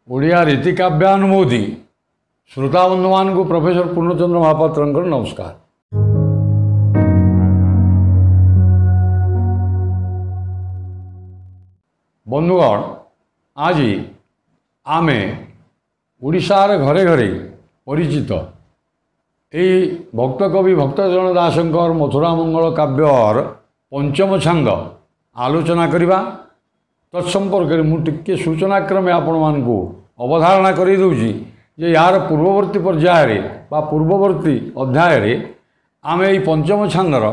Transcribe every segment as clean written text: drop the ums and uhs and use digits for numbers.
ଓଡ଼ିଆ ରୀତିକାବ୍ୟାନୁଭୂତି ଶ୍ରୋତାବନ୍ଧୁମାନଙ୍କୁ ପ୍ରଫେସର ପୂର୍ଣ୍ଣଚନ୍ଦ୍ର ମହାପାତ୍ରଙ୍କର ନମସ୍କାର। ବନ୍ଧୁଗଣ, ଆଜି ଆମେ ଓଡ଼ିଶାର ଘରେ ଘରେ ପରିଚିତ ଏହି ଭକ୍ତକବି ଭକ୍ତଚରଣ ଦାସଙ୍କର ମଥୁରା ମଙ୍ଗଳ କାବ୍ୟର ପଞ୍ଚମ ଛାନ୍ଦ ଆଲୋଚନା କରିବା। ତତ୍ସମ୍ପର୍କରେ ମୁଁ ଟିକିଏ ସୂଚନାକ୍ରମେ ଆପଣମାନଙ୍କୁ ଅବଧାରଣା କରିଦେଉଛି ଯେ ଏହାର ପୂର୍ବବର୍ତ୍ତୀ ପର୍ଯ୍ୟାୟରେ ବା ପୂର୍ବବର୍ତ୍ତୀ ଅଧ୍ୟାୟରେ ଆମେ ଏହି ପଞ୍ଚମ ଛାନ୍ଦର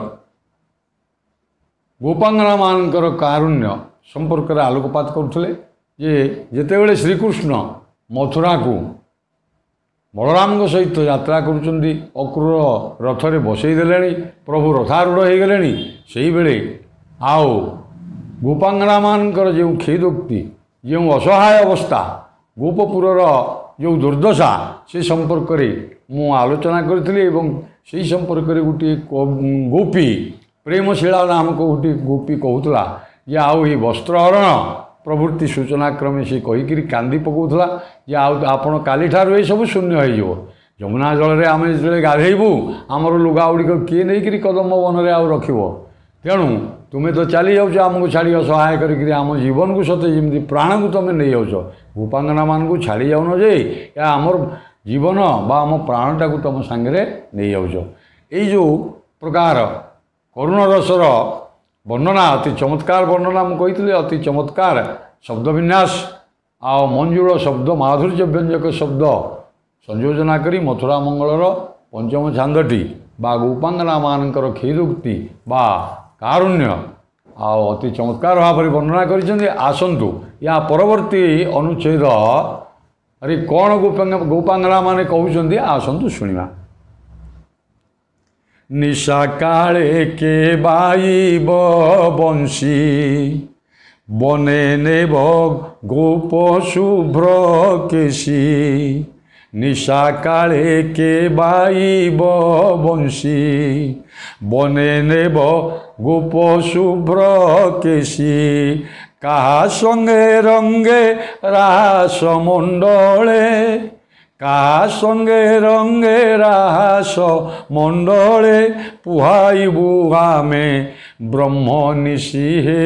ଗୋପାଙ୍ଗନାମାନଙ୍କର କାରୁଣ୍ୟ ସମ୍ପର୍କରେ ଆଲୋକପାତ କରୁଥିଲେ। ଯେ ଯେତେବେଳେ ଶ୍ରୀକୃଷ୍ଣ ମଥୁରାକୁ ବଳରାମଙ୍କ ସହିତ ଯାତ୍ରା କରୁଛନ୍ତି, ଅକ୍ରୂର ରଥରେ ବସେଇ ଦେଲେଣି, ପ୍ରଭୁ ରଥାରୂଢ଼ ହୋଇଗଲେଣି, ସେହିବେଳେ ଆଉ ଗୋପାଙ୍ଗନାମାନଙ୍କର ଯେଉଁ କ୍ଷେଦୋକ୍ତି, ଯେଉଁ ଅସହାୟ ଅବସ୍ଥା, ଗୋପପୁରର ଯେଉଁ ଦୁର୍ଦ୍ଦଶା, ସେ ସମ୍ପର୍କରେ ମୁଁ ଆଲୋଚନା କରିଥିଲି ଏବଂ ସେହି ସମ୍ପର୍କରେ ଗୋଟିଏ ଗୋପୀ ପ୍ରେମଶୀଳା ନାମକ ଗୋଟିଏ ଗୋପୀ କହୁଥିଲା ଯେ ଆଉ ଏହି ବସ୍ତ୍ରହରଣ ପ୍ରଭୃତି ସୂଚନାକ୍ରମେ ସେ କହିକିରି କାନ୍ଦି ପକାଉଥିଲା ଯେ ଆଉ ଆପଣ କାଲିଠାରୁ ଏସବୁ ଶୂନ୍ୟ ହୋଇଯିବ। ଯମୁନା ଜଳରେ ଆମେ ଯେତେବେଳେ ଗାଧେଇବୁ ଆମର ଲୁଗାଗୁଡ଼ିକ କିଏ ନେଇକରି କଦମ୍ବ ବନରେ ଆଉ ରଖିବ? ତେଣୁ ତୁମେ ତ ଚାଲି ଯାଉଛ ଆମକୁ ଛାଡ଼ି ଅସହାୟ କରିକିରି, ଆମ ଜୀବନକୁ ସତେ ଯେମିତି ପ୍ରାଣକୁ ତୁମେ ନେଇଯାଉଛ। ଗୋପାଙ୍ଗନାମାନଙ୍କୁ ଛାଡ଼ି ଯାଉନ ଯେ ଏହା ଆମର ଜୀବନ ବା ଆମ ପ୍ରାଣଟାକୁ ତୁମ ସାଙ୍ଗରେ ନେଇଯାଉଛ। ଏଇ ଯେଉଁ ପ୍ରକାର କରୁଣ ରସର ବର୍ଣ୍ଣନା, ଅତି ଚମତ୍କାର ବର୍ଣ୍ଣନା ମୁଁ କହିଥିଲି, ଅତି ଚମତ୍କାର ଶବ୍ଦ ବିନ୍ୟାସ ଆଉ ମଞ୍ଜୁଳ ଶବ୍ଦ ମାଧୁର୍ଯ୍ୟ ବ୍ୟଞ୍ଜକ ଶବ୍ଦ ସଂଯୋଜନା କରି ମଥୁରା ମଙ୍ଗଳର ପଞ୍ଚମ ଛାନ୍ଦଟି ବା ଗୋପାଙ୍ଗନାମାନଙ୍କର କ୍ଷେଦୋକ୍ତି ବା କାରୁଣ୍ୟ ଆଉ ଅତି ଚମତ୍କାର ଭାବରେ ବର୍ଣ୍ଣନା କରିଛନ୍ତି। ଆସନ୍ତୁ ଏହା ପରବର୍ତ୍ତୀ ଅନୁଚ୍ଛେଦରେ କ'ଣ ଗୋପାଙ୍ଗନାମାନେ କହୁଛନ୍ତି ଆସନ୍ତୁ ଶୁଣିବା। ନିଶା କାଳେ କେ ବାଇବ ବଂଶୀ, ବନେ ନେବ ଗୋପ ଶୁଭ୍ର କେଶୀ। ନିଶା କାଳେ କେ ବାଇବ ବଂଶୀ, ବନେ ନେବ ଗୋପ ଶୁଭ୍ର କେଶୀ। କାହା ସଙ୍ଗେ ରଙ୍ଗେ ରାସ ମଣ୍ଡଳେ, କାହା ସଙ୍ଗେ ରଙ୍ଗେ ରାସ ମଣ୍ଡଳେ। ପୁହାଇବୁ ଆମେ ବ୍ରହ୍ମ ନିଶି ହେ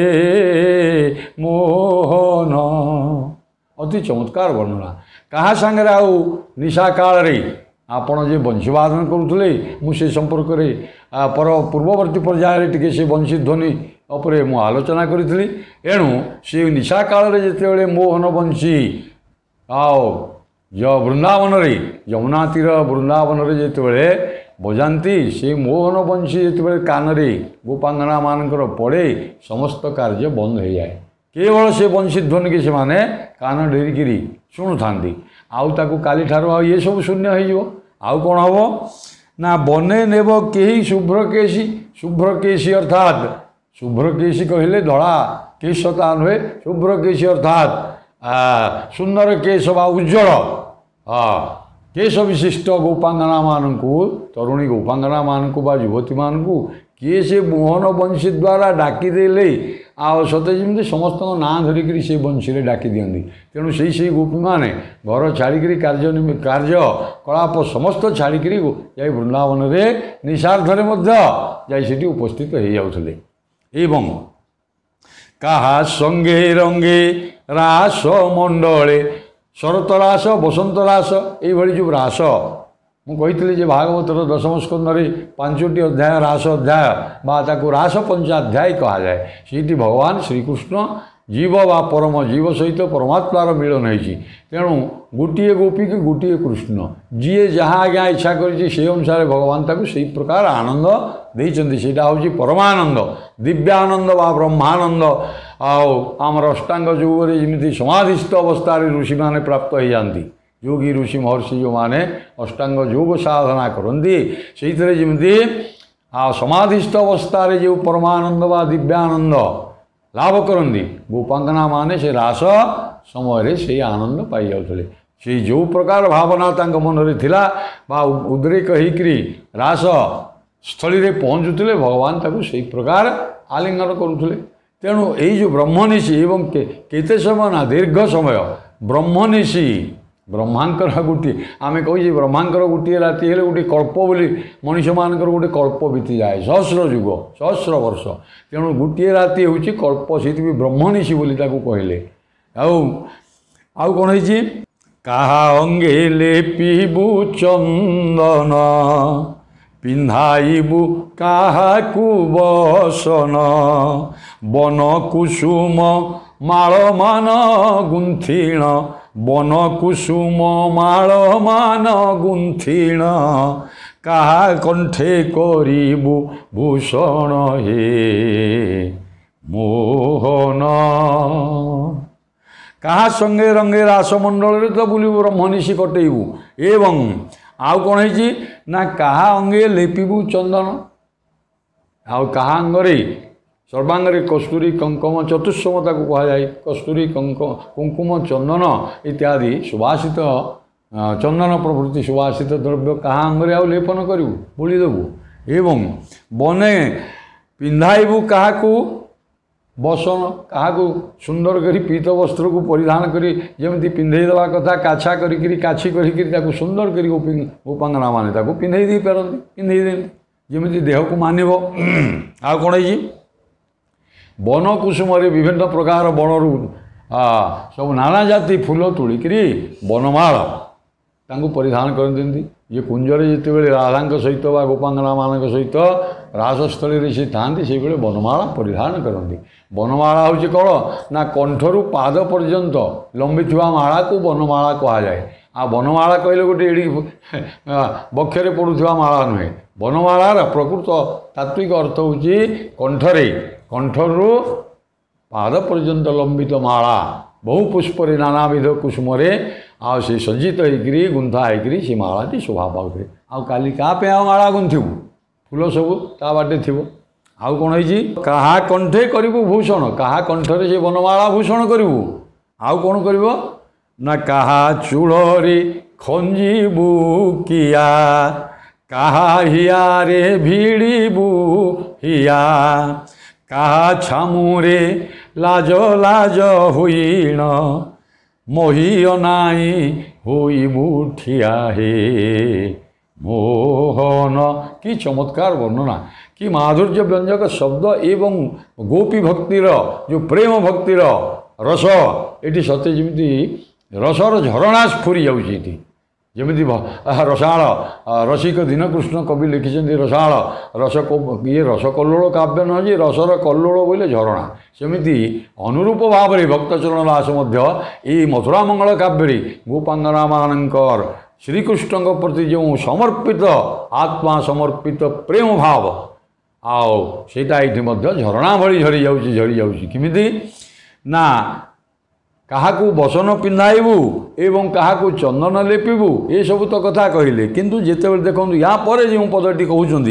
ମୋହନ। ଅତି ଚମତ୍କାର ବର୍ଣ୍ଣନା। କାହା ସାଙ୍ଗରେ ଆଉ ନିଶା କାଳରେ ଆପଣ ଯେ ବଂଶୀବାଦନ କରୁଥିଲେ, ମୁଁ ସେ ସମ୍ପର୍କରେ ପୂର୍ବବର୍ତ୍ତୀ ପର୍ଯ୍ୟାୟରେ ଟିକେ ସେ ବଂଶୀ ଧ୍ୱନି ଉପରେ ମୁଁ ଆଲୋଚନା କରିଥିଲି। ଏଣୁ ସେ ନିଶା କାଳରେ ଯେତେବେଳେ ମୋହନ ବଂଶୀ ଆଉ ବୃନ୍ଦାବନରେ ଯମୁନା ତୀର ବୃନ୍ଦାବନରେ ଯେତେବେଳେ ବଜାନ୍ତି, ସେ ମୋହନ ବଂଶୀ ଯେତେବେଳେ କାନରେ ଗୋପାଙ୍ଗନାମାନଙ୍କର ପଡ଼େ ସମସ୍ତ କାର୍ଯ୍ୟ ବନ୍ଦ ହୋଇଯାଏ। କେବଳ ସେ ବଂଶୀ ଧ୍ୱନିକି ସେମାନେ କାନ ଡେରିକିରି ଶୁଣୁଥାନ୍ତି। ଆଉ ତାକୁ କାଲିଠାରୁ ଆଉ ଏସବୁ ଶୂନ୍ୟ ହୋଇଯିବ। ଆଉ କ'ଣ ହେବ ନା ବନେ ନେବ କେହି ଶୁଭ୍ର କେଶୀ। ଶୁଭ୍ର କେଶୀ ଅର୍ଥାତ୍ ଶୁଭ୍ର କେଶୀ କହିଲେ ଧଳା କେଶ ତା ନୁହେଁ, ଶୁଭ୍ର କେଶୀ ଅର୍ଥାତ୍ ସୁନ୍ଦର କେଶ ବା ଉଜ୍ଜଳ କେଶ ବିଶିଷ୍ଟ ଗୋପାଙ୍ଗନାମାନଙ୍କୁ, ତରୁଣୀ ଗୋପାଙ୍ଗନାମାନଙ୍କୁ ବା ଯୁବତୀମାନଙ୍କୁ କିଏ ସେ ମୋହନ ବଂଶୀ ଦ୍ୱାରା ଡାକିଦେଲେ ଆଉ ସତେ ଯେମିତି ସମସ୍ତଙ୍କ ନାଁ ଧରିକିରି ସେ ବଂଶୀରେ ଡାକି ଦିଅନ୍ତି। ତେଣୁ ସେଇ ଗୋପୀମାନେ ଘର ଛାଡ଼ିକିରି କାର୍ଯ୍ୟକଳାପ ସମସ୍ତ ଛାଡ଼ିକିରି ଯାଇ ବୃନ୍ଦାବନରେ ନିଶାର୍ଥରେ ମଧ୍ୟ ଯାଇ ସେଠି ଉପସ୍ଥିତ ହୋଇଯାଉଥିଲେ। ଏବଂ କାହା ସଙ୍ଗେ ରଙ୍ଗେ ରାସ ମଣ୍ଡଳେ, ଶରତ ରାସ, ବସନ୍ତ ରାସ, ଏଇଭଳି ଯେଉଁ ରାସ ମୁଁ କହିଥିଲି ଯେ ଭାଗବତର ଦଶମ ସ୍କନ୍ଧରେ 5ଟି ଅଧ୍ୟାୟ ରାସ ଅଧ୍ୟାୟ ବା ତାକୁ ରାସ ପଞ୍ଚାଧ୍ୟାୟ କୁହାଯାଏ। ସେଇଠି ଭଗବାନ ଶ୍ରୀକୃଷ୍ଣ ଜୀବ ବା ପରମ ଜୀବ ସହିତ ପରମାତ୍ମାର ମିଳନ ହୋଇଛି। ତେଣୁ ଗୋଟିଏ ଗୋପୀକି ଗୋଟିଏ କୃଷ୍ଣ, ଯିଏ ଯାହା ଆଜ୍ଞା ଇଚ୍ଛା କରିଛି ସେହି ଅନୁସାରେ ଭଗବାନ ତାକୁ ସେହି ପ୍ରକାର ଆନନ୍ଦ ଦେଇଛନ୍ତି। ସେଇଟା ହେଉଛି ପରମାନନ୍ଦ, ଦିବ୍ୟାନନ୍ଦ ବା ବ୍ରହ୍ମାନନ୍ଦ। ଆଉ ଆମର ଅଷ୍ଟାଙ୍ଗ ଯୋଗରେ ଯେମିତି ସମାଧିସ୍ଥ ଅବସ୍ଥାରେ ଋଷିମାନେ ପ୍ରାପ୍ତ ହୋଇଯାଆନ୍ତି, ଯୋଗୀ ଋଷି ମହର୍ଷି ଯେଉଁମାନେ ଅଷ୍ଟାଙ୍ଗ ଯୋଗ ସାଧନା କରନ୍ତି, ସେଇଥିରେ ଯେମିତି ଆଉ ସମାଧିସ୍ଥ ଅବସ୍ଥାରେ ଯେଉଁ ପରମାନନ୍ଦ ବା ଦିବ୍ୟାନନ୍ଦ ଲାଭ କରନ୍ତି, ଗୋପାଙ୍ଗନାମାନେ ସେ ରାସ ସମୟରେ ସେହି ଆନନ୍ଦ ପାଇଯାଉଥିଲେ। ସେଇ ଯେଉଁ ପ୍ରକାର ଭାବନା ତାଙ୍କ ମନରେ ଥିଲା ବା ଉଦ୍ରେକ ହେଇକରି ରାସ ସ୍ଥଳୀରେ ପହଞ୍ଚୁଥିଲେ, ଭଗବାନ ତାକୁ ସେହି ପ୍ରକାର ଆଲିଙ୍ଗନ କରୁଥିଲେ। ତେଣୁ ଏଇ ଯେଉଁ ବ୍ରହ୍ମନିଶି ଏବଂ କେତେ ସମୟ ନା ଦୀର୍ଘ ସମୟ ब्रह्मनिशी ब्रह्मांकर गोटे आम कही ब्रह्मांकर गोटे राति हेले गोटे कल्प बोली मनीष मानकर गोटे कल्प बीती जाए सहस्र युग सहस्र वर्ष तेणु गोटे राति हूँ कल्प से ब्रह्मनिशी बोली कहले आउ कौन है कहा अंगे लेपिबु चंदन पिंधाइबु काहाकु बसन बन कुसुम माल मान गुंथिण बन कुसुम माल मान गुंथिण काहा कंठे करिबु भूषण हे मोहन कहा संगे रंगे रासमंडल तो बुलबू ब्रह्मनिशी कटेबू एवं आउ कौन है ना कहा अंगे लेपिबू चंदन आउ कहा अंगरे सर्वांगरे कस्तूरी कंकुम चतुष्समता को कहा जाए कस्तूरी कुंकुम चंदन इत्यादि सुवासित चंदन प्रभृति सुवासित द्रव्य कहा अंगरे आउ लेपन करू बोलीदेबू एवं बने पिंधाइबू क्या बसन क्या सुंदर करी पीत वस्त्र को परिधान करी जमी पिंधेदेवा कथा काछा करी काछी करी सुंदर करी गोपांगना मैंने पिंधे दे पारती पिंधे देती जमी देह को मानव आ कौन है बन कुसुम विभिन्न प्रकार बनरू सब नाना जाति फूल तोलिकी बनमाल परिधान कर दिखती ये कुंजरे जिते राधा सहित गोपांगना मान सहित रासस्थली से था से बनमाला परिधान करती बनमाला हूँ कौन ना कंठरू पाद पर्यंत लंबी माला को बनमाला कह जाए आ बनमाला कहले गोटे एड़ी बक्षरे पड़ुवा माला नुहे बनमालार प्रकृत तात्विक अर्थ हूँ कंठरे कंठरू पाद पर्यंत लंबित माला बहु पुष्पर नानाविध कुसुम आ से सज्जित होकर गुंथा होकर से मालाटी शोभा पाते आउ काली क्या आ माला गुंथबू फूल सब ता बाटे थी आउ कौन है कहा कंठे करू भूषण कहा कंठरे से बनमाला भूषण करू आउ कौन कर ना कहा चूड़े खंजीबू किया कहा हियारे भिड़बू हिया कहा छामुरे लाज लाज हुईण मोही अनाई होइबू ठिया हे मोहन कि चमत्कार वर्णना कि माधुर्य व्यंजक शब्द एवं गोपी भक्तिर जो प्रेम भक्तिर रस ये सत्य जमी रसर झरणा स्फुरी जाऊँगी जमी रसाल रसिक दीनकृष्ण कवि लिखिं रसाल रस ये रसकल्लोल काव्य नुह जे रसर कल्लोल बोले झरणा सेमती अनुरूप भाव में भक्तचरण दास ये मथुरा मंगल काव्य गोपांगना मानकर श्रीकृष्ण प्रति जो समर्पित आत्मा समर्पित प्रेम भाव आओ सेटा ये झरणा भली झरी जाऊँगी किमिति ना क्या बसन पिंधाइबू एवं क्या चंदन लेपिबू ये सब तो कथा कहले किंतु जिते देखो या पर जो पदटी कहते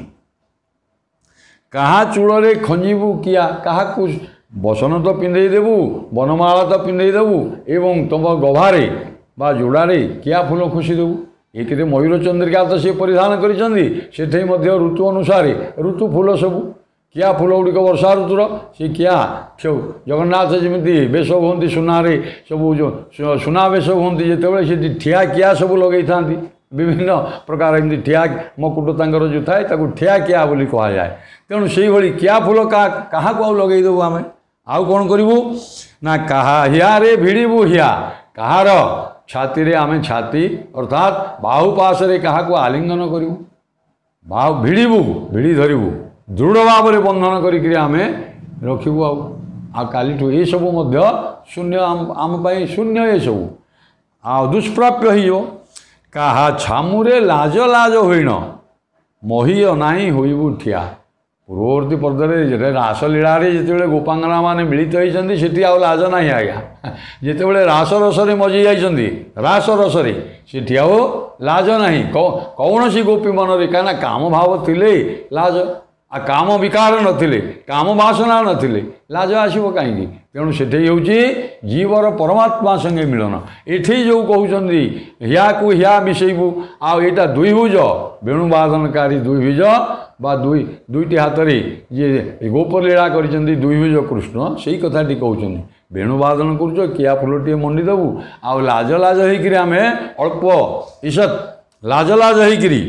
कहा चूड़े खंजीबू किया क्या बसन तो पिंधेदेबू बनमाला तो पिंधेदेबू एवं तुम गभारे बा जोड़े किया फूल खुशीदेबू एक मयूर चंद्रिका तो सी परिधान कर ऋतु अनुसार ऋतु फूल सबू क्या फूल गुड़िक वर्षा ऋतुर सी क्या जगन्नाथ जमी बेश हमें सुनारे सब जो सुना बेश हमें जिते ठिया किया सब लगे था विभिन्न प्रकार एमती ठिया मकुट तर जो थाए ठिया किया बोली कह जाए तेणु से भाई किया फूल क्या लगेदेबू आम आउ कौन करूँ ना कहा हियारे भिड़बू हिया कहार छाती रे आम छाती अर्थात बाहुपाशे क्या आलिंगन करूँ बाहु भिड़बू भिड़ी धरबू दृढ़ भाव में बंधन करें आम रखू आलिठू ये सब शून्य आम शून्य ये सब आ दुष्प्राप्य हो कहा छामुरे लाज लाज होइण मोही अनाई होइबू ठिया पूर्ववर्ती पर्दे रासलीला जिते गोपांगना मैंने मिलित होती आउ लाज ना आज्ञा जिते रास रसरे मजी जाइए रास रसरे से आउ लाज ना कौन सी गोपी मन में कहीं काम भाव थिले लाज आ काम विकार नथिले काम वासना नथिले लाज आसब कहीं तेणु से हूँ जीवर परमात्मा संगे मिलन एठी जो कहते हिया को हिया मिसेबू आईटा दुईभुज वेणुवादनकारी दुईभुज बा दुईटी हाथ में जी गोपलीला कर दुईभुज कृष्ण से ही कथाटी कहते ବେଣୁବାଦନ କରୁଛ କିଆ ଫୁଲଟିଏ ମଣ୍ଡି ଦେବୁ ଆଉ ଲାଜ ଲାଜ ହେଇକିରି ଆମେ ଅଳ୍ପ ଇସତ ଲାଜ ଲାଜ ହେଇକିରି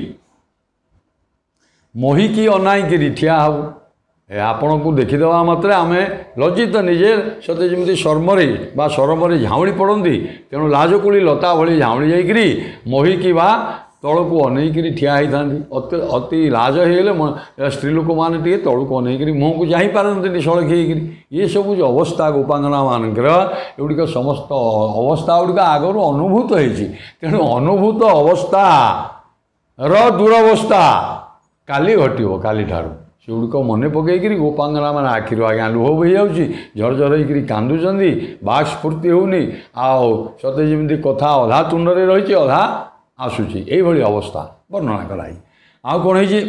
ମୋହିକି ଅନାଇକିରି ଠିଆ ହେବୁ ଆପଣଙ୍କୁ ଦେଖିଦେବା ମାତ୍ରେ ଆମେ ଲଜ୍ଜିତ ନିଜେ ସତେ ଯେମିତି ସରମରେ ଝାଉଁଳି ପଡ଼ନ୍ତି ତେଣୁ ଲାଜକୁଳି ଲତା ଭଳି ଝାଉଁଳି ଯାଇକିରି ମୋହିକି ବା ତଳକୁ ଅନେଇକିରି ଠିଆ ହେଇଥାନ୍ତି ଅତି ଲାଜ ହେଇଗଲେ ସ୍ତ୍ରୀ ଲୋକମାନେ ଟିକେ ତଳକୁ ଅନେଇକିରି ମୁହଁକୁ ଚାହିଁ ପାରନ୍ତିନି ସଳଖି ହେଇକିରି ଏସବୁ ଯେଉଁ ଅବସ୍ଥା ଗୋପାଙ୍ଗନାମାନଙ୍କର ଏଗୁଡ଼ିକ ସମସ୍ତ ଅବସ୍ଥା ଗୁଡ଼ିକ ଆଗରୁ ଅନୁଭୂତ ହେଇଛି ତେଣୁ ଅନୁଭୂତ ଅବସ୍ଥାର ଦୁରବସ୍ଥା କାଲି ଘଟିବ କାଲିଠାରୁ ସେଗୁଡ଼ିକ ମନେ ପକାଇକିରି ଗୋପାଙ୍ଗନାମାନେ ଆଖିରୁ ଆଜ୍ଞା ଲୁହ ବୋହିଯାଉଛି ଝରଝର ହେଇକିରି କାନ୍ଦୁଛନ୍ତି ବାକ୍ ସ୍ଫୂର୍ତ୍ତି ହେଉନି ଆଉ ସତେ ଯେମିତି କଥା ଅଧା ତୁଣ୍ଡରେ ରହିଛି ଅଧା ଆସୁଛି ଏଇଭଳି ଅବସ୍ଥା ବର୍ଣ୍ଣନା କରାଇ ଆଉ କ'ଣ ହେଇଛି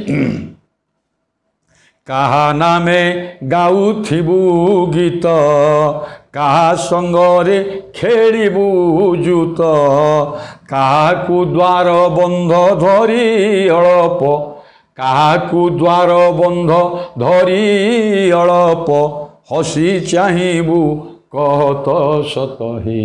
କାହା ନାମେ ଗାଉଥିବୁ ଗୀତ କାହା ସଙ୍ଗରେ ଖେଳିବୁ ଜୁତ କାହାକୁ ଦ୍ୱାର ବନ୍ଧ ଧରି ଅଳପ କାହାକୁ ଦ୍ୱାର ବନ୍ଧ ଧରି ଅଳପ ହସି ଚାହିଁବୁ କହତ ସତ ହି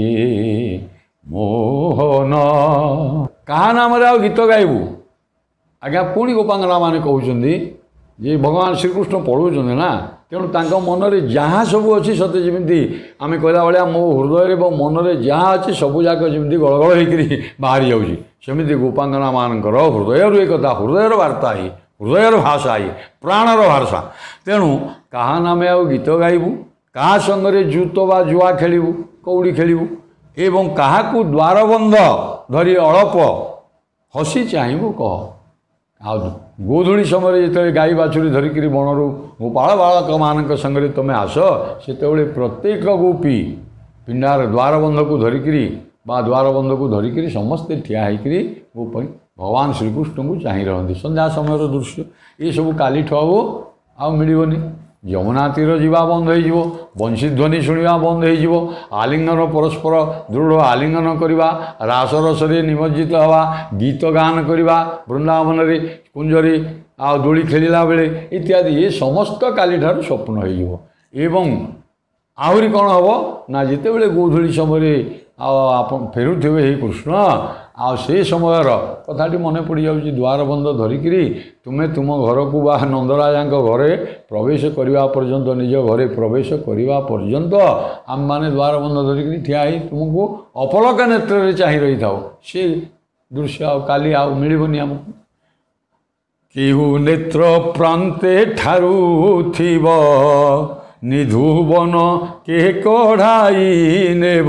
ମୋହନ କାହା ନାମରେ ଆଉ ଗୀତ ଗାଇବୁ ଆଜ୍ଞା ପୁଣି ଗୋପାଙ୍ଗନାମାନେ କହୁଛନ୍ତି ଯେ ଭଗବାନ ଶ୍ରୀକୃଷ୍ଣ ପଢ଼ୁଛନ୍ତି ନା ତେଣୁ ତାଙ୍କ ମନରେ ଯାହା ସବୁ ଅଛି ସତେ ଯେମିତି ଆମେ କହିଲା ଭଳିଆ ମୋ ହୃଦୟରେ ଏବଂ ମନରେ ଯାହା ଅଛି ସବୁଯାକ ଯେମିତି ଗଳଗଳ ହେଇକିରି ବାହାରି ଯାଉଛି ସେମିତି ଗୋପାଙ୍ଗନାମାନଙ୍କର ହୃଦୟରୁ ଏ କଥା ହୃଦୟର ବାର୍ତ୍ତା ହିଁ ହୃଦୟର ଭାଷା ହିଁ ପ୍ରାଣର ଭାଷା ତେଣୁ କାହା ନାମେ ଆଉ ଗୀତ ଗାଇବୁ କାହା ସଙ୍ଗରେ ଜୁତ ବା ଜୁଆ ଖେଳିବୁ କଉଡ଼ି ଖେଳିବୁ ଏବଂ କାହାକୁ ଦ୍ୱାରବନ୍ଧ ଧରି ଅଳପ ହସି ଚାହିଁବୁ କହ ଆଉ ଗୋଧୂଳି ସମୟରେ ଯେତେବେଳେ ଗାଈ ବାଛୁରୀ ଧରିକିରି ବଣରୁ ଗୋପାଳ ବାଳକମାନଙ୍କ ସାଙ୍ଗରେ ତୁମେ ଆସ ସେତେବେଳେ ପ୍ରତ୍ୟେକ ଗୋପୀ ପିଣ୍ଡାର ଦ୍ୱାରବନ୍ଧକୁ ଧରିକିରି ବା ଦ୍ୱାରବନ୍ଧକୁ ଧରିକିରି ସମସ୍ତେ ଠିଆ ହେଇକିରି ଭଗବାନ ଶ୍ରୀକୃଷ୍ଣଙ୍କୁ ଚାହିଁ ରହନ୍ତି ସନ୍ଧ୍ୟା ସମୟର ଦୃଶ୍ୟ ଏସବୁ କାଲିଠୁ ଆଉ ମିଳିବନି ଯମୁନା ତୀର ଯିବା ବନ୍ଦ ହେଇଯିବ ବଂଶୀଧ୍ୱନି ଶୁଣିବା ବନ୍ଦ ହେଇଯିବ ଆଲିଙ୍ଗନ ପରସ୍ପର ଦୃଢ଼ ଆଲିଙ୍ଗନ କରିବା ରାସରସରେ ନିମଜ୍ଜିତ ହେବା ଗୀତ ଗାନ କରିବା ବୃନ୍ଦାବନରେ କୁଞ୍ଜରେ ଆଉ ଦୋଳି ଖେଳିଲା ବେଳେ ଇତ୍ୟାଦି ଏ ସମସ୍ତ କାଲିଠାରୁ ସ୍ୱପ୍ନ ହେଇଯିବ ଏବଂ ଆହୁରି କ'ଣ ହେବ ନା ଯେତେବେଳେ ଗୋଧୂଳି ସମୟରେ ଆଉ ଆପଣ ଫେରୁଥିବେ ହେ କୃଷ୍ଣ ଆଉ ସେ ସମୟର କଥାଟି ମନେ ପଡ଼ିଯାଉଛି ଦ୍ୱାରବନ୍ଧ ଧରିକିରି ତୁମେ ତୁମ ଘରକୁ ବା ନନ୍ଦରାଜାଙ୍କ ଘରେ ପ୍ରବେଶ କରିବା ପର୍ଯ୍ୟନ୍ତ ନିଜ ଘରେ ପ୍ରବେଶ କରିବା ପର୍ଯ୍ୟନ୍ତ ଆମମାନେ ଦ୍ୱାରବନ୍ଧ ଧରିକିରି ଠିଆ ହେଇ ତୁମକୁ ଅପଲକ ନେତ୍ରରେ ଚାହିଁ ରହିଥାଉ ସେ ଦୃଶ୍ୟ ଆଉ କାଲି ଆଉ ମିଳିବନି ଆମକୁ କେହୁ ନେତ୍ର ପ୍ରାନ୍ତେ ଠାରୁ ଥିବ ନିଧୁବନ କେ କଢ଼ାଇ ନେବ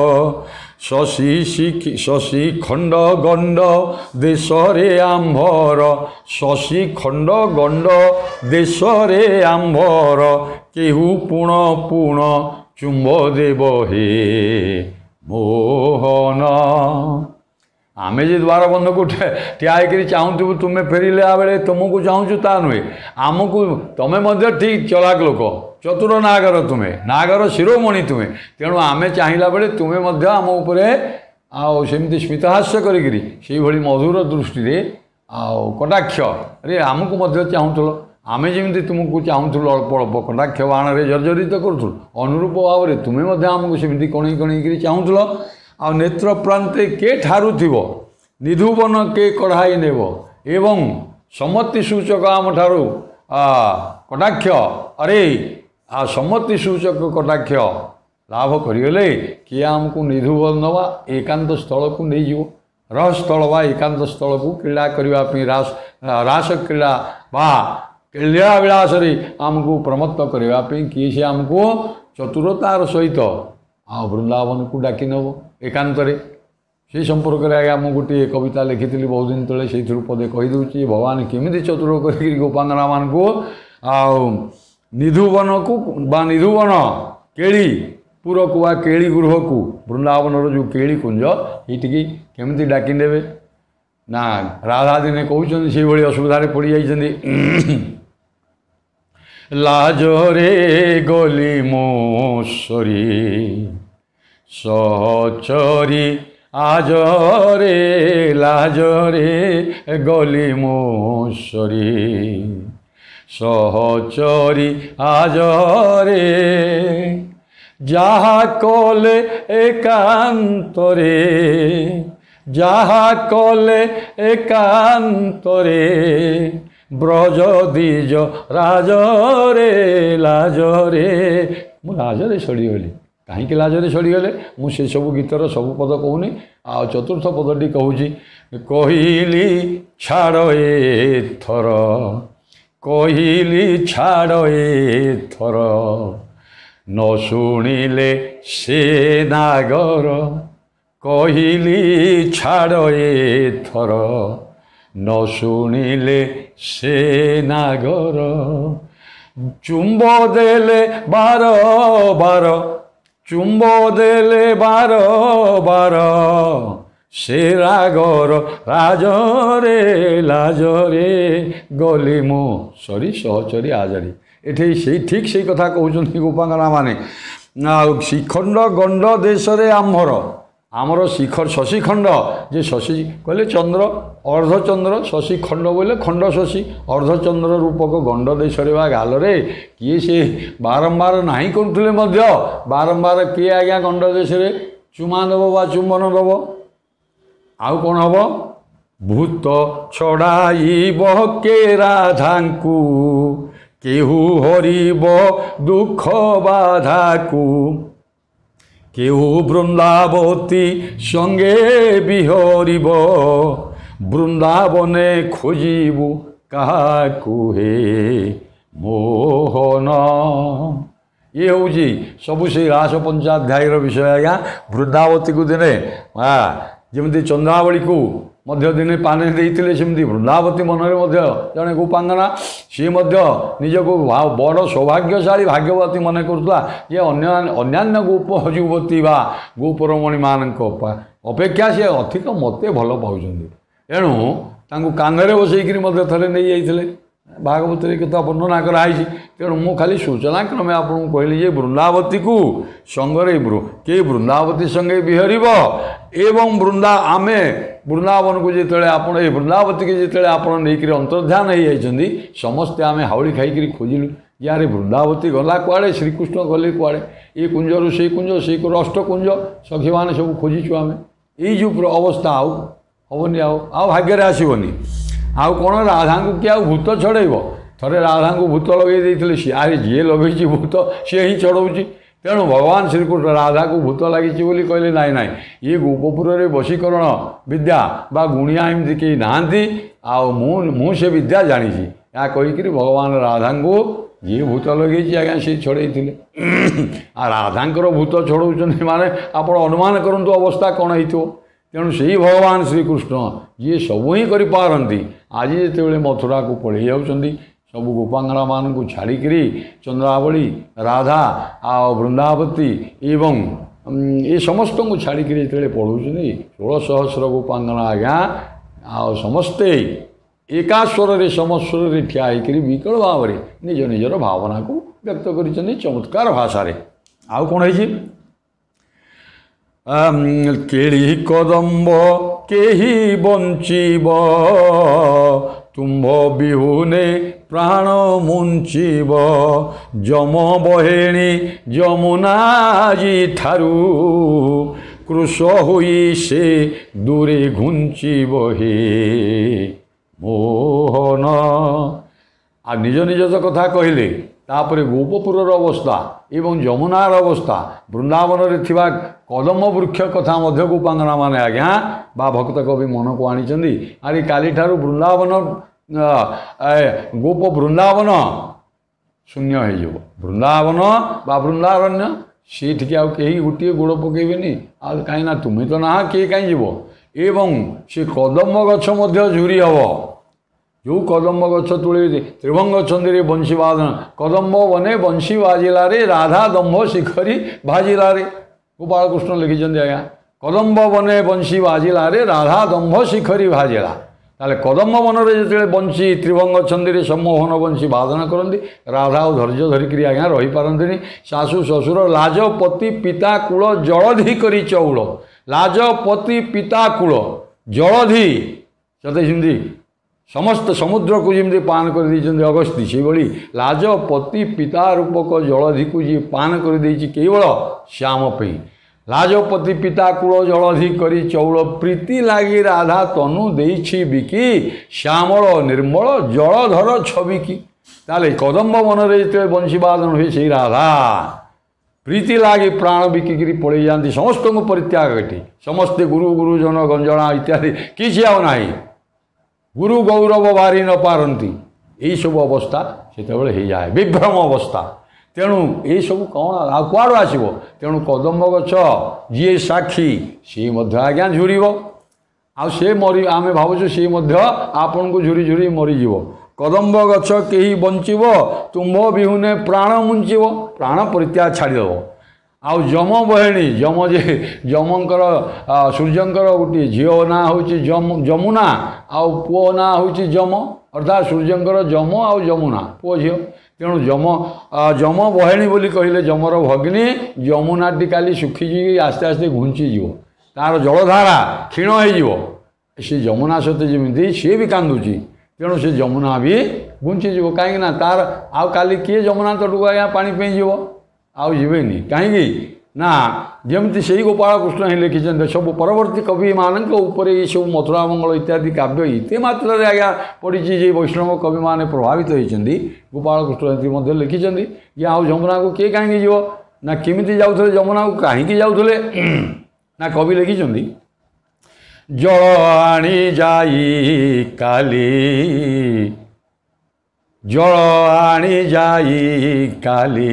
ଶଶୀ ଖଣ୍ଡ ଗଣ୍ଡ ଦେଶରେ ଆମ୍ଭର ଶଶୀ ଖଣ୍ଡ ଗଣ୍ଡ ଦେଶରେ ଆମ୍ଭର କେହୁ ପୁଣ ପୁଣ ଚୁମ୍ବ ଦେବ ହେ ମୋହନ ଆମେ ଯେ ଦ୍ୱାରବନ୍ଧକୁ ଠିଆ ହେଇକିରି ଚାହୁଁଥିବୁ ତୁମେ ଫେରିଲା ବେଳେ ତୁମକୁ ଚାହୁଁଛୁ ତା ନୁହେଁ ଆମକୁ ତୁମେ ମଧ୍ୟ ଠିକ୍ ଚଲାକ ଲୋକ ଚତୁର ନାଗର ତୁମେ ନାଗର ଶିରୋମଣି ତୁମେ ତେଣୁ ଆମେ ଚାହିଁଲା ବେଳେ ତୁମେ ମଧ୍ୟ ଆମ ଉପରେ ଆଉ ସେମିତି ସ୍ମିତହାସ୍ୟ କରିକିରି ସେଇଭଳି ମଧୁର ଦୃଷ୍ଟିରେ ଆଉ କଟାକ୍ଷରେ ଆମକୁ ମଧ୍ୟ ଚାହୁଁଥିଲ ଆମେ ଯେମିତି ତୁମକୁ ଚାହୁଁଥିଲୁ ଅଳ୍ପ ଅଳ୍ପ କଟାକ୍ଷ ବାଣରେ ଜର୍ଜରିତ କରୁଥିଲୁ ଅନୁରୂପ ଭାବରେ ତୁମେ ମଧ୍ୟ ଆମକୁ ସେମିତି କଣେଇ କଣେଇକିରି ଚାହୁଁଥିଲ ଆଉ ନେତ୍ର ପ୍ରାନ୍ତେ କେ ଠାରୁଥିବ ନିଧୁବନ କେ କଢ଼ାଇ ନେବ ଏବଂ ସମ୍ମତି ସୂଚକ ଆମଠାରୁ କଟାକ୍ଷ ଆରେ ସମ୍ମତି ସୂଚକ କଟାକ୍ଷ ଲାଭ କରିଗଲେ କିଏ ଆମକୁ ନିଧୁବନ ବା ଏକାନ୍ତ ସ୍ଥଳକୁ ନେଇଯିବ ରହସ୍ଥଳ ବା ଏକାନ୍ତ ସ୍ଥଳକୁ କ୍ରୀଡ଼ା କରିବା ପାଇଁ ରାସ କ୍ରୀଡ଼ା ବା କ୍ରୀଡ଼ା ବିଳାସରେ ଆମକୁ ପ୍ରମତ୍ତ କରିବା ପାଇଁ କିଏ ସେ ଆମକୁ ଚତୁରତାର ସହିତ ଆଉ ବୃନ୍ଦାବନକୁ ଡାକି ନେବ ଏକାନ୍ତରେ সেই সম্পর্কে আগে আমি গোটিয়ে কবিতা লিখিলি বহু দিন তলে সেইথির পদে কহিদেছি ভগবান কেমিতি চতুর করি গোপাঙ্গনা মানুষ নিধুবনকু বা নিধুবন কেଳି পুরকু বা কেଳି গৃহকু বৃন্দাবনর যে কেଳି কুঞ্জ এইটিকি কেমিতি ডাকি নেবে না রাধা দিনে কৌছেন সেইভাবে অসুবিধার পড়ি যাইছেন লাজরে গলি মোসরি সচরি আজরে লাজরে গলি মোসরি সহচরি আজরে যাহা কলে একান্তরে, যাহা কলে একান্তরে, ব্রজ দ্বিজ রাজরে লাজরে। ମୁଁ ଲାଜରେ ସଡ଼ିଗଲି। କାହିଁକି ଲାଜରେ ସଡ଼ିଗଲେ? ମୁଁ ସେସବୁ ଗୀତର ସବୁ ପଦ କହୁନି। ଆଉ ଚତୁର୍ଥ ପଦଟି କହୁଛି, କହିଲି ଛାଡ଼ ଏଥର, କହିଲି ଛାଡ଼ ଏଥର, ନ ଶୁଣିଲେ ସେ ନାଗର, କହିଲି ଛାଡ଼ ଏଥର, ନ ଶୁଣିଲେ ସେ ନାଗର। ଚୁମ୍ବ ଦେଲେ ବାର ବାର, ଚୁମ୍ବ ଦେଲେ ବାର ବାର, ସେ ରାଗର ରାଜରେ ଲାଜରେ ଗଲି ମୁଁ ସରି ସହଚରି ଆଜରି। ଏଠି ସେଇ ଠିକ୍ ସେଇ କଥା କହୁଛନ୍ତି ଗୋପାଙ୍ଗନା ମାନେ। ଆଉ ଶିଖଣ୍ଡ ଗଣ୍ଡ ଦେଶରେ ଆମର ଶିଖର ଶଶିଖଣ୍ଡ, ଯେ ଶଶି କହିଲେ ଚନ୍ଦ୍ର, ଅର୍ଦ୍ଧଚନ୍ଦ୍ର, ଶଶିଖଣ୍ଡ ବୋଇଲେ ଖଣ୍ଡ ଶଶି, ଅର୍ଦ୍ଧଚନ୍ଦ୍ର ରୂପକ ଗଣ୍ଡ ଦେଶରେ ବା ଗାଲରେ କିଏ ସେ ବାରମ୍ବାର ନାହିଁ କରୁଥିଲେ ମଧ୍ୟ ବାରମ୍ବାର କିଏ ଆଜ୍ଞା ଗଣ୍ଡ ଦେଶରେ ଚୁମା ଦେବ ବା ଚୁମ୍ବନ ଦେବ? ଆଉ କ'ଣ ହେବ? ଭୂତ ଛଡ଼ାଇବ କେ ରାଧାଙ୍କୁ, କେହୁ ହରିବ ଦୁଃଖ ବାଧାକୁ, কেউ বৃন্দাবতী সঙ্গে বিহরিব, বৃন্দাবনে খোঁজিবু কাহাকু হে মোহন। ଇଏ ହେଉଛି ସବୁ ସେଇ ରାସ ପଞ୍ଚାଧ୍ୟାୟର ବିଷୟ ଆଜ୍ଞା। ବୃନ୍ଦାବତୀକୁ ଦିନେ ଯେମିତି ଚନ୍ଦ୍ରାବଳୀକୁ ମଧ୍ୟ ଦିନେ ପାନେ ଦେଇଥିଲେ, ସେମିତି ବୃନ୍ଦାବତୀ ମନରେ ମଧ୍ୟ ଜଣେ ଗୋପାଙ୍ଗନା, ସିଏ ମଧ୍ୟ ନିଜକୁ ବଡ଼ ସୌଭାଗ୍ୟଶାଳୀ ଭାଗ୍ୟବତୀ ମନେ କରୁଥିଲା ଯେ ଅନ୍ୟାନ୍ୟ ଗୋପ ଯୁବତୀ ବା ଗୋପରମଣୀମାନଙ୍କ ଅପେକ୍ଷା ସେ ଅଧିକ ମୋତେ ଭଲ ପାଉଛନ୍ତି। ଏଣୁ ତାଙ୍କୁ କାନ୍ଧରେ ବସେଇକିରି ମଧ୍ୟ ଥରେ ନେଇଯାଇଥିଲେ। ଭାଗବତରେ କଥା ବର୍ଣ୍ଣନା କରାହେଇଛି। ତେଣୁ ମୁଁ ଖାଲି ସୂଚନା କ୍ରମେ ଆପଣଙ୍କୁ କହିଲି ଯେ ବୃନ୍ଦାବତୀକୁ ସଙ୍ଗରେ କିଏ ବୃନ୍ଦାବତୀ ସଙ୍ଗେ ବିହରିବ ଏବଂ ଆମେ ବୃନ୍ଦାବନକୁ ଯେତେବେଳେ ଆପଣ ଏ ବୃନ୍ଦାବତୀକି ଯେତେବେଳେ ଆପଣ ନେଇକରି ଅନ୍ତର୍ଧ୍ୟାନ ହେଇଯାଇଛନ୍ତି, ସମସ୍ତେ ଆମେ ହାଉଳି ଖାଇକରି ଖୋଜିଲୁ ଯାରେ ବୃନ୍ଦାବତୀ ଗଲା କୁଆଡ଼େ, ଶ୍ରୀକୃଷ୍ଣ ଗଲେ କୁଆଡ଼େ, ଏ କୁଞ୍ଜରୁ ସେଇ କୁଞ୍ଜ, ସେଇ ଅଷ୍ଟକୁଞ୍ଜ ସଖୀମାନେ ସବୁ ଖୋଜିଛୁ ଆମେ। ଏଇ ଯେଉଁ ଅବସ୍ଥା ଆଉ ହେବନି, ଆଉ ଭାଗ୍ୟରେ ଆସିବନି। ଆଉ କ'ଣ ରାଧାଙ୍କୁ କିଏ ଆଉ ଭୂତ ଛଡ଼େଇବ? ଥରେ ରାଧାଙ୍କୁ ଭୂତ ଲଗେଇ ଦେଇଥିଲେ, ଆରେ ଯିଏ ଲଗେଇଛି ଭୂତ ସିଏ ହିଁ ଛଡ଼ଉଛି। ତେଣୁ ଭଗବାନ ଶ୍ରୀକୃଷ୍ଣ ରାଧାକୁ ଭୂତ ଲାଗିଛି ବୋଲି କହିଲେ ନାଇଁ ନାଇଁ, ଇଏ ଗୋପପୁରରେ ବଶୀକରଣ ବିଦ୍ୟା ବା ଗୁଣିଆ ଏମିତି କେହି ନାହାନ୍ତି, ଆଉ ମୁଁ ସେ ବିଦ୍ୟା ଜାଣିଛି। ଏହା କହିକିରି ଭଗବାନ ରାଧାଙ୍କୁ ଯିଏ ଭୂତ ଲଗେଇଛି ଆଜ୍ଞା ସିଏ ଛଡ଼େଇଥିଲେ। ଆଉ ରାଧାଙ୍କର ଭୂତ ଛଡ଼ଉଛନ୍ତି ମାନେ ଆପଣ ଅନୁମାନ କରନ୍ତୁ ଅବସ୍ଥା କ'ଣ ହେଇଥିବ। ତେଣୁ ସେଇ ଭଗବାନ ଶ୍ରୀକୃଷ୍ଣ ଯିଏ ସବୁ ହିଁ କରିପାରନ୍ତି, ଆଜି ଯେତେବେଳେ ମଥୁରାକୁ ପଳେଇ ଯାଉଛନ୍ତି ସବୁ ଗୋପାଙ୍ଗନାମାନଙ୍କୁ ଛାଡ଼ିକିରି, ଚନ୍ଦ୍ରାବଳୀ, ରାଧା ଆଉ ବୃନ୍ଦାବତୀ ଏବଂ ଏ ସମସ୍ତଙ୍କୁ ଛାଡ଼ିକିରି ଯେତେବେଳେ ପଢ଼ଉଛନ୍ତି, 16,000 ଗୋପାଙ୍ଗନା ଆଜ୍ଞା ଆଉ ସମସ୍ତେ ଏକାସ୍ୱରରେ ସମସ୍ୱରରେ ଠିଆ ହେଇକରି ବିକଳ ଭାବରେ ନିଜ ନିଜର ଭାବନାକୁ ବ୍ୟକ୍ତ କରିଛନ୍ତି ଚମତ୍କାର ଭାଷାରେ। ଆଉ କ'ଣ ହେଇଛି? କେଳି କଦମ୍ବ କେହି ବଞ୍ଚିବ, ତୁମ୍ଭ ବିହୁନେ ପ୍ରାଣ ମୁଞ୍ଚିବ, ଯମ ବହେଣି ଯମୁନାଜି ଠାରୁ, କୃଶ ହୋଇ ସେ ଦୂରେ ଘୁଞ୍ଚିବ ହେ ମୋହନ। ଆଉ ନିଜ ନିଜ କଥା କହିଲେ, ତାପରେ ଗୋପପୁରର ଅବସ୍ଥା ଏବଂ ଯମୁନାର ଅବସ୍ଥା, ବୃନ୍ଦାବନରେ ଥିବା କଦମ୍ବ ବୃକ୍ଷ କଥା ମଧ୍ୟ ଗୋପାଙ୍ଗନା ମାନେ ଆଜ୍ଞା ବା ଭକ୍ତ କବି ମନକୁ ଆଣିଛନ୍ତି। ଆରେ କାଲିଠାରୁ ବୃନ୍ଦାବନ ଗୋପ ବୃନ୍ଦାବନ ଶୂନ୍ୟ ହେଇଯିବ। ବୃନ୍ଦାବନ ବା ବୃନ୍ଦାରଣ୍ୟ ସେଇଠିକି ଆଉ କେହି ଗୋଟିଏ ଗୋଡ଼ ପକାଇବେନି। ଆଉ କାହିଁକିନା ତୁମେ ତ ନାହ, କିଏ କାହିଁ ଯିବ? ଏବଂ ସେ କଦମ୍ବ ଗଛ ମଧ୍ୟ ଝୁରି ହେବ। ଯେଉଁ କଦମ୍ବ ଗଛ ତୂଳେ ତ୍ରିଭଙ୍ଗ ଛନ୍ଦିରେ ବଂଶୀ ବାଦନ, କଦମ୍ବ ବନେ ବଂଶୀ ବାଜିଲାରେ, ରାଧା ଦମ୍ଭ ଶିଖରୀ ଭାଜିଲାରେ। ଗୋପାଳକୃଷ୍ଣ ଲେଖିଛନ୍ତି ଆଜ୍ଞା, କଦମ୍ବ ବନେ ବଂଶୀ ବାଜିଲାରେ, ରାଧା ଦମ୍ଭ ଶିଖରୀ ଭାଜିଲା। ତାହେଲେ କଦମ୍ବ ବନରେ ଯେତେବେଳେ ବଂଶୀ ତ୍ରିଭଙ୍ଗ ଛନ୍ଦିରେ ସମ୍ମୋହନ ବଂଶୀ ବାଦନ କରନ୍ତି, ରାଧା ଆଉ ଧୈର୍ଯ୍ୟ ଧରିକିରି ଆଜ୍ଞା ରହିପାରନ୍ତିନି। ଶାଶୁ ଶ୍ୱଶୁର ଲାଜ ପତି ପିତା କୂଳ ଜଳଧି କରି ଚଉଳ, ଲାଜ ପତି ପିତା କୂଳ ଜଳଧି ସତେ ସେମିତି समस्त समुद्र को जमी पान कर अगस्ती से लाजपति पिता रूपक जलधि को जी पान कर केवल श्याम पे लाजपति पिता कूल जलधि करी चौल प्रीति लगी राधा तनु देछि बिकी श्यामल निर्मल जलधर छबिकी ताले कदम्ब मन जो बंशीवादन हुए से राधा प्रीति लगी प्राण बिकिकी पड़े जाती समस्त को परित्याग कटी समस्ते गुरु गुरुजन गंजना इत्यादि किसी आउ ना गुरु गौरव बारी न पारती यही सब अवस्था से जाए विभ्रम अवस्था तेणु ये सब कौन आ कुआड़ आसो तेणु कदम्ब गछ जी साक्षी सी आज्ञा झुर आे मरी आम भावुँ सी आपन को झुरी झुरी मरीज कदम्ब गछ कहीं बंचब तुम्भ विहुने प्राण मुंचब प्राण परित्याग छाड़देव आउ जम बहेणी जम जे जमकर सूर्यंकर गोटे झील ना हूँ जमुना आउ पुओ ना हूँ जम अर्थात सूर्यंकर जम आउ जमुना पुओ झील तेणु जम बहेणी बोली कहले जमर भगिनी जमुनाटी काली सुखीजी आस्ते आस्ते घुंचीज तार जलधारा क्षीण हो सी जमुना सहित जमी सी भी कांदुची तेणु से जमुना भी घुंचीज कहीं तार आउ काली किए जमुना तटू आज्ञा पानी पे जीव आउ जीवेनी कहीं ना जमती से गोपाल कृष्ण ही लिखिं सब परवर्ती कवि मान ये सब मथुरा मंगल इत्यादि काव्य इते मात्र आज्ञा पड़ी जे वैष्णव कवि मैंने प्रभावित होती गोपाल कृष्ण लिखिं ये आउ जमुना को किए कहीं जीव ना केमी जाऊे जमुना को कहीं जाऊे ना कवि लिखिं जल आनी जाई काली जल आनी जाई काली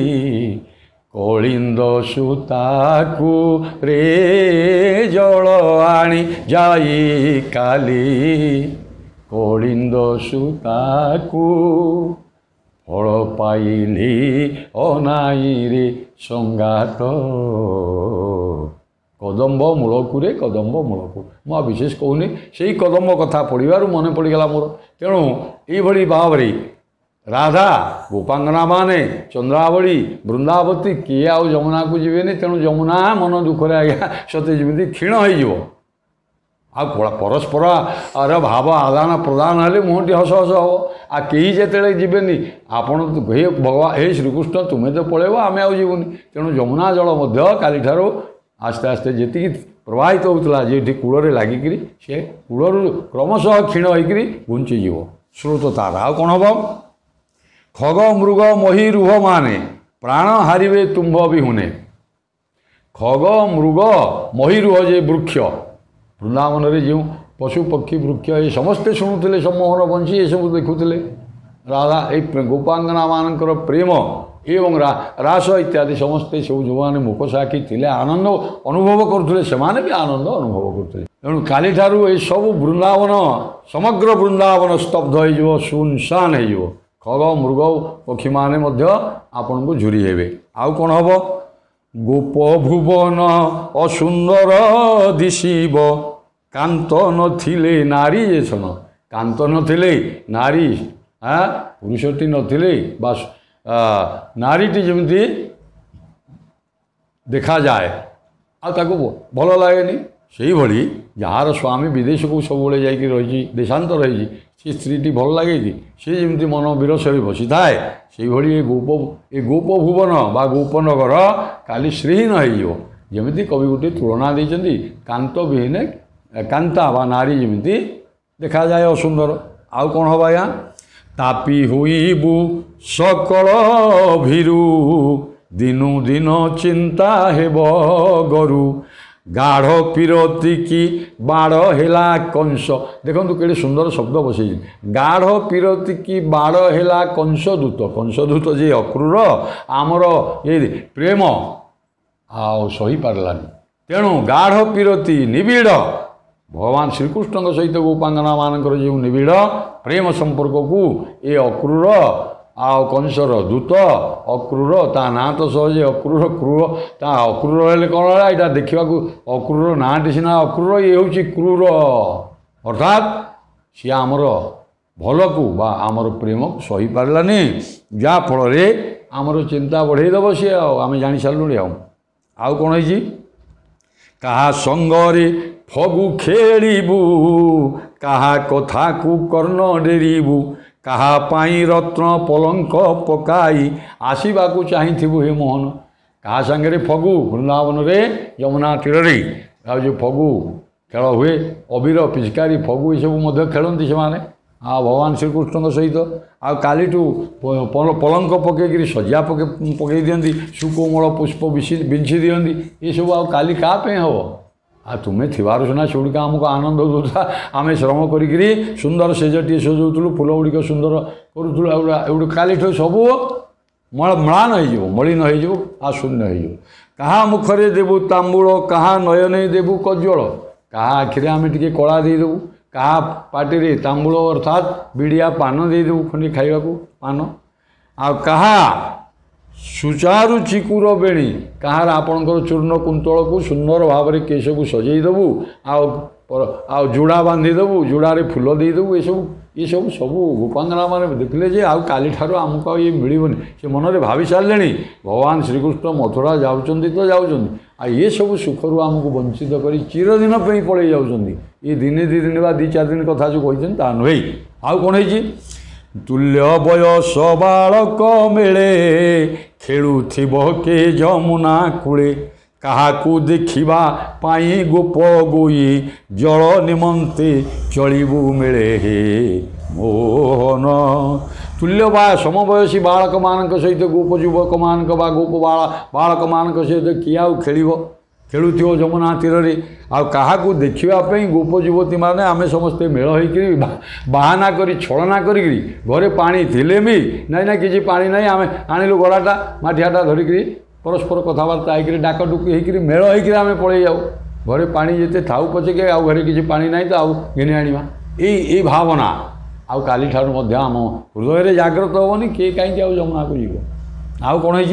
कलिंद सुताकू रे जल आनी जाई काली कलिंद सुताकू फल पाइली अनाई रे संगात कदम्ब मूलकू रे कदम्ब मूलकू मुझे विशेष कहूनी से कदम्ब कथा पढ़ार मन पड़गला मोर तेणु ये भाव राधा गोपांगना माने चंद्रावली वृंदावती किए आउ जमुना को जीवेनि तेणु जमुना मन दुखरे आज्ञा सते जमी क्षीण हो परस्पर अरे भाव आदान प्रदान हेले मुहटी हस हस हम आ कहीं जिते जीवेनि आपण हे भगवान हे श्रीकृष्ण तुम्हें तो पलैब आम आउनी तेणु जमुना जल काली ठारू आस्ते आस्ते जी प्रवाहित होता जे कूल लगिकी सी कूलू क्रमशः क्षीण होकर घुंचीज स्रोत तार आ कौन हम खग मृग मही रुह माने प्राण हारिवे तुम्भ विहुने खग मृग मही रुह जे वृक्ष वृंदावन में जो पशु पक्षी वृक्ष ये समस्ते शुणुले सम्मोहन बंशी ये सब देखुले राधा ये गोपांगना मानकर प्रेम एवं रास इत्यादि समस्ते सब जो मैंने मुख साक्षी थे आनंद अनुभव करुले से भी आनंद अनुभव करुले तेणु काली ठारू ये सब वृंदावन समग्र वृंदावन स्तब्ध हो सुनसान हो खग मृग पक्षी माने आपन को झुरी हेबे आउ कौन हम गोप भुवन असुंदर दिशिब कांत नथिले नारी जे सन कांत नथिले नारी पुरुषटी नथिले बस नारीटी जमी देखा जाए आको भल लगे से भाई जार स्वामी विदेश को सब जा देशांतर रही सी स्त्रीटी भल लगे कि सी जमी मन विरसरे बसी थाए से गोप भुवन बा गोपनगर काली श्रीहीन होमी कवि गोटे तुलना देती कांत विहीने कांता बा नारी जमी देखा जाए असुंदर आउ कौन हम आज्ञा तापी हुईबु सकल भीरु दिनु दिन चिंता हेब गरु गाढ़ पीरती की बाड़ हेला कंस देखो केड़े सुंदर शब्द बसई गाढ़ पीरती की बाड़ हेला कंसदूत जे अक्रूर आमर ये प्रेम आ सही पार्लानी तेणु गाढ़ पीरती निबिड़ भगवान श्रीकृष्ण सहित गोपांगना मानकर जो निबिड़ प्रेम संपर्क को ये अक्रूर आ कंसर दूत अक्रूर ता ना तो सहजे अक्रूर क्रूर ता अक्रूर हेल्ले कौन है यहाँ देखा अक्रूर नाटी सीना अक्रूर ये हूँ क्रूर अर्थात सी आमर भल को बा आमर प्रेम को सही पार्लानी जहाँफल आमर चिंता बढ़ईदेव सी आम जानी सारूँ आउ कौन है कहा संगरे ଫଗୁ ଖେଳିବୁ କାହା କଥାକୁ କର୍ଣ୍ଣ ଡେରିବୁ କାହା ପାଇଁ ରତ୍ନ ପଲଙ୍କ ପକାଇ ଆସିବାକୁ ଚାହିଁଥିବୁ ହେ ମୋହନ। କାହା ସାଙ୍ଗରେ ଫଗୁ ବୃନ୍ଦାବନରେ ଯମୁନା ତୀରରେ ଆଉ ଯେଉଁ ଫଗୁ ଖେଳ ହୁଏ ଅବିର ପିଚକାରୀ ଫଗୁ ଏସବୁ ମଧ୍ୟ ଖେଳନ୍ତି ସେମାନେ ଆଉ ଭଗବାନ ଶ୍ରୀକୃଷ୍ଣଙ୍କ ସହିତ। ଆଉ କାଲିଠୁ ପଲଙ୍କ ପକେଇକିରି ଶଯ୍ୟା ପକେଇ ଦିଅନ୍ତି ସୁକୋମଳ ପୁଷ୍ପ ବିଞ୍ଚି ଦିଅନ୍ତି। ଏସବୁ ଆଉ କାଲି କାହା ପାଇଁ ହେବ? ଆଉ ତୁମେ ଥିବାରୁ ସିନା ସେଗୁଡ଼ିକ ଆମକୁ ଆନନ୍ଦ ଦେଉଥିଲା। ଆମେ ଶ୍ରମ କରିକିରି ସୁନ୍ଦର ସେଜଟିଏ ସଜାଉଥିଲୁ ଫୁଲ ଗୁଡ଼ିକ ସୁନ୍ଦର କରୁଥିଲୁ। ଏଗୁଡ଼ା କାଲିଠୁ ସବୁ ମ୍ଳାନ ହେଇଯିବ ମଳିନ ହେଇଯିବ ଆଉ ଶୂନ୍ୟ ହେଇଯିବ। କାହା ମୁଖରେ ଦେବୁ ତାମ୍ବୁଳ କାହା ନୟନେ ଦେବୁ କଜ୍ଜଳ। କାହା ଆଖିରେ ଆମେ ଟିକେ କଳା ଦେଇଦେବୁ କାହା ପାଟିରେ ତାମ୍ବୁଳ ଅର୍ଥାତ୍ ବିଡ଼ିଆ ପାନ ଦେଇଦେବୁ ଖଣ୍ଡି ଖାଇବାକୁ ପାନ। ଆଉ କାହା ସୁଚାରୁ ଚିକୁର ବେଣୀ କାହାର ଆପଣଙ୍କର ଚୂର୍ଣ୍ଣ କୁନ୍ତଳକୁ ସୁନ୍ଦର ଭାବରେ କେଶକୁ ସଜେଇ ଦେବୁ ଆଉ ଯୋଡ଼ା ବାନ୍ଧିଦେବୁ ଯୋଡ଼ାରେ ଫୁଲ ଦେଇଦେବୁ। ଏସବୁ ସବୁ ଗୋପାଙ୍ଗନାମାନେ ଦେଖିଲେ ଯେ ଆଉ କାଲିଠାରୁ ଆମକୁ ଆଉ ଇଏ ମିଳିବନି। ସେ ମନରେ ଭାବି ସାରିଲେଣି ଭଗବାନ ଶ୍ରୀକୃଷ୍ଣ ମଥୁରା ଯାଉଛନ୍ତି ତ ଯାଉଛନ୍ତି ଆଉ ଏସବୁ ସୁଖରୁ ଆମକୁ ବଞ୍ଚିତ କରି ଚିରଦିନ ପାଇଁ ପଳେଇ ଯାଉଛନ୍ତି। ଏ ଦିନେ ଦୁଇ ଦିନ ବା 2-4 ଦିନ କଥା ଯେଉଁ କହିଛନ୍ତି ତାହା ନୁହେଁ। ଆଉ କ'ଣ ହେଇଛି? ତୁଲ୍ୟ ବୟସ ବାଳକ ମେଳେ ଖେଳୁଥିବ କେ ଯମୁନା କୂଳେ କାହାକୁ ଦେଖିବା ପାଇଁ ଗୋପ ଗୋଇ ଜଳ ନିମନ୍ତେ ଚଳିବୁ ମିଳେ ହେ ମୋହନ। ତୁଲ୍ୟ ବା ସମବୟସୀ ବାଳକମାନଙ୍କ ସହିତ ଗୋପ ଯୁବକମାନଙ୍କ ବା ଗୋପ ବାଳକମାନଙ୍କ ସହିତ କିଏ ଆଉ ଖେଳିବ? ଖେଳୁଥିବ ଯମୁନା ତୀରରେ ଆଉ କାହାକୁ ଦେଖିବା ପାଇଁ ଗୋପ ଯୁବତୀମାନେ ଆମେ ସମସ୍ତେ ମେଳ ହେଇକିରି ବାହାନା କରି ଛଳନା କରିକିରି ଘରେ ପାଣି ଥିଲେ ବି ନାଇଁ ନା କିଛି ପାଣି ନାହିଁ ଆମେ ଆଣିଲୁ ଗଡ଼ାଟା ମାଠିଆଟା ଧରିକିରି ପରସ୍ପର କଥାବାର୍ତ୍ତା ହେଇକିରି ଡାକଡୁକି ହେଇକିରି ମେଳ ହେଇକିରି ଆମେ ପଳେଇ ଯାଉ। ଘରେ ପାଣି ଯେତେ ଥାଉ ପଛକେ ଆଉ ଘରେ କିଛି ପାଣି ନାହିଁ ତ ଆଉ ଘିନି ଆଣିବା। ଏଇ ଭାବନା ଆଉ କାଲିଠାରୁ ମଧ୍ୟ ଆମ ହୃଦୟରେ ଜାଗ୍ରତ ହେବନି। କିଏ କାହିଁକି ଆଉ ଯମୁନାକୁ ଯିବ? ଆଉ କ'ଣ ହେଇଛି?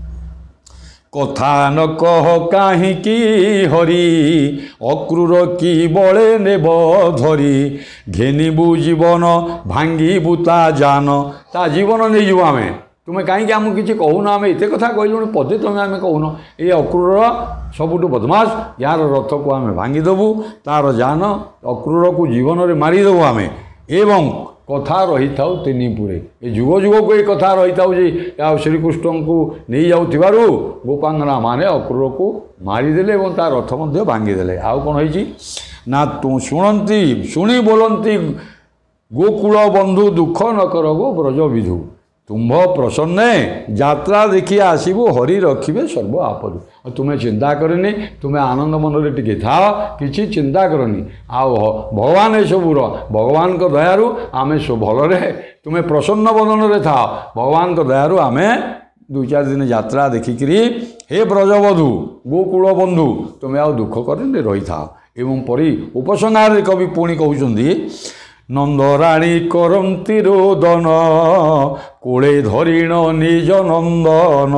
କଥା ନ କହ କାହିଁକି ହରି ଅକ୍ରୂର କି ବଳେ ନେବ ଧରି ଘେନିବୁ ଜୀବନ ଭାଙ୍ଗିବୁ ତା ଜାନ। ତା ଜୀବନ ନେଇଯିବୁ ଆମେ। ତୁମେ କାହିଁକି ଆମକୁ କିଛି କହୁନ? ଆମେ ଏତେ କଥା କହିଲୁଣି ପଦେ ତୁମେ ଆମେ କହୁନ। ଏ ଅକ୍ରୂର ସବୁଠୁ ବଦମାସ ୟାର ରଥକୁ ଆମେ ଭାଙ୍ଗିଦେବୁ ତାର ଜାନ ଅକ୍ରୂରକୁ ଜୀବନରେ ମାରିଦେବୁ ଆମେ। ଏବଂ କଥା ରହିଥାଉ ତିନିପୁରେ ଏ ଯୁଗ ଯୁଗକୁ ଏ କଥା ରହିଥାଉ ଯେ ଆଉ ଶ୍ରୀକୃଷ୍ଣଙ୍କୁ ନେଇଯାଉଥିବାରୁ ଗୋପାଙ୍ଗନା ମାନେ ଅକ୍ରୂରକୁ ମାରିଦେଲେ ଏବଂ ତା ରଥ ମଧ୍ୟ ଭାଙ୍ଗିଦେଲେ। ଆଉ କ'ଣ ହେଇଛି ନା ଶୁଣନ୍ତି ଶୁଣି ବୋଲନ୍ତି ଗୋକୁଳ ବନ୍ଧୁ ଦୁଃଖ ନ କର ଗୋ ବ୍ରଜ ବିଧୁ ତୁମ୍ଭ ପ୍ରସନ୍ନେ ଯାତ୍ରା ଦେଖି ଆସିବୁ ହରି ରଖିବେ ସର୍ବ ଆପଦ। ତୁମେ ଚିନ୍ତା କରନି ତୁମେ ଆନନ୍ଦ ମନରେ ଟିକେ ଥାଅ କିଛି ଚିନ୍ତା କରନି। ଆଉ ଭଗବାନ ଏସବୁର ଭଗବାନଙ୍କ ଦୟାରୁ ଆମେ ଭଲରେ ତୁମେ ପ୍ରସନ୍ନ ବଦନରେ ଥାଅ। ଭଗବାନଙ୍କ ଦୟାରୁ ଆମେ 2-4 ଦିନ ଯାତ୍ରା ଦେଖିକିରି ହେ ବ୍ରଜବଧୂ ଗୋକୁଳ ବନ୍ଧୁ ତୁମେ ଆଉ ଦୁଃଖ କରନି ରହିଥାଅ। ଏବଂ ପରି ଉପସଂହାରରେ କବି ପୁଣି କହୁଛନ୍ତି ନନ୍ଦରାଣୀ କରନ୍ତି ରୋଦନ କୋଳେ ଧରିଣ ନିଜ ନନ୍ଦନ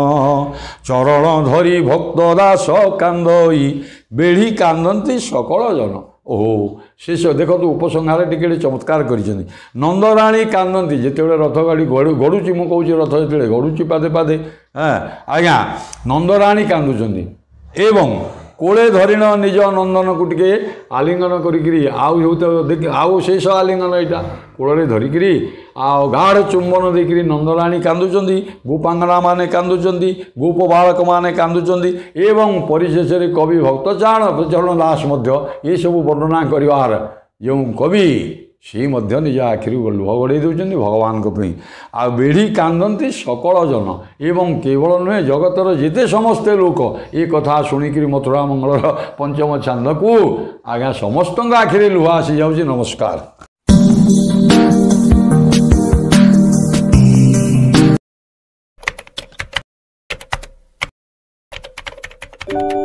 ଚରଣ ଧରି ଭକ୍ତ ଦାସ କାନ୍ଦଇ ବେଢ଼ି କାନ୍ଦନ୍ତି ସକଳ ଜନ। ଓହୋ ଶେଷ ଦେଖନ୍ତୁ ଉପସଂହାରରେ ଟିକେ ଚମତ୍କାର କରିଛନ୍ତି। ନନ୍ଦରାଣୀ କାନ୍ଦନ୍ତି ଯେତେବେଳେ ରଥ ଗାଡ଼ି ଗଡ଼ୁଛି ମୁଁ କହୁଛି ରଥ ଯେତେବେଳେ ଗଡ଼ୁଛି ପାଦେ ପାଦେ ଆଜ୍ଞା ନନ୍ଦରାଣୀ କାନ୍ଦୁଛନ୍ତି ଏବଂ କୋଳେ ଧରିଣ ନିଜ ନନ୍ଦନକୁ ଟିକେ ଆଲିଙ୍ଗନ କରିକିରି ଆଉ ଶେଷ ଆଲିଙ୍ଗନ ଏଇଟା କୋଳରେ ଧରିକିରି ଆଉ ଗାଢ଼ ଚୁମ୍ବନ ଦେଇକିରି ନନ୍ଦରାଣୀ କାନ୍ଦୁଛନ୍ତି ଗୋପାଙ୍ଗନାମାନେ କାନ୍ଦୁଛନ୍ତି ଗୋପ ବାଳକମାନେ କାନ୍ଦୁଛନ୍ତି ଏବଂ ପରିଶେଷରେ କବି ଭକ୍ତଚାରଣ ପ୍ରଚରଣ ଦାସ ମଧ୍ୟ ଏସବୁ ବର୍ଣ୍ଣନା କରିବାର ଯେଉଁ କବି ସେ ମଧ୍ୟ ନିଜ ଆଖିରୁ ଲୁହ ଗଡ଼େଇ ଦେଉଛନ୍ତି ଭଗବାନଙ୍କ ପାଇଁ। ଆଉ ବେଢ଼ି କାନ୍ଦନ୍ତି ସକଳ ଜନ ଏବଂ କେବଳ ନୁହେଁ ଜଗତର ଯେତେ ସମସ୍ତେ ଲୋକ ଏ କଥା ଶୁଣିକିରି ମଥୁରା ମଙ୍ଗଳର ପଞ୍ଚମ ଚାନ୍ଦକୁ ଆଜ୍ଞା ସମସ୍ତଙ୍କ ଆଖିରେ ଲୁହ ଆସିଯାଉଛି। ନମସ୍କାର।